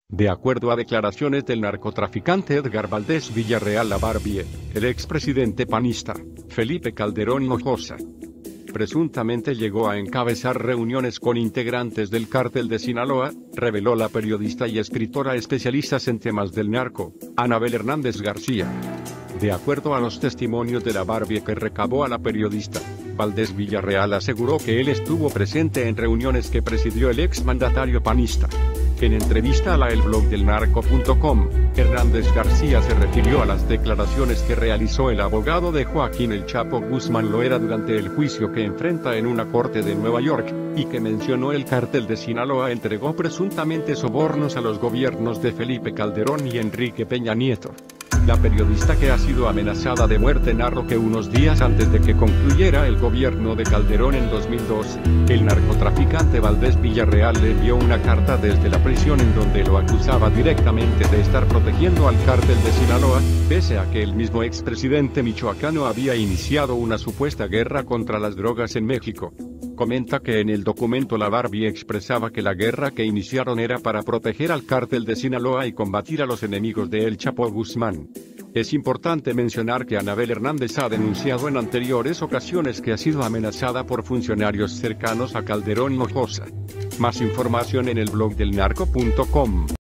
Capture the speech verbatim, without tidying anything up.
De acuerdo a declaraciones del narcotraficante Edgar Valdés Villarreal La Barbie, el expresidente panista, Felipe Calderón Hinojosa, presuntamente llegó a encabezar reuniones con integrantes del cártel de Sinaloa, reveló la periodista y escritora especialista en temas del narco, Anabel Hernández García. De acuerdo a los testimonios de La Barbie que recabó a la periodista, Valdés Villarreal aseguró que él estuvo presente en reuniones que presidió el exmandatario panista. En entrevista a la el blog del narco punto com, Hernández García se refirió a las declaraciones que realizó el abogado de Joaquín El Chapo Guzmán Loera durante el juicio que enfrenta en una corte de Nueva York, y que mencionó el cártel de Sinaloa entregó presuntamente sobornos a los gobiernos de Felipe Calderón y Enrique Peña Nieto. La periodista, que ha sido amenazada de muerte, narró que unos días antes de que concluyera el gobierno de Calderón en dos mil doce, el narcotraficante Valdés Villarreal le envió una carta desde la prisión en donde lo acusaba directamente de estar protegiendo al cártel de Sinaloa, pese a que el mismo expresidente michoacano había iniciado una supuesta guerra contra las drogas en México. Comenta que en el documento La Barbie expresaba que la guerra que iniciaron era para proteger al cártel de Sinaloa y combatir a los enemigos de El Chapo Guzmán. Es importante mencionar que Anabel Hernández ha denunciado en anteriores ocasiones que ha sido amenazada por funcionarios cercanos a Calderón Hinojosa. Más información en el blog del narco punto com.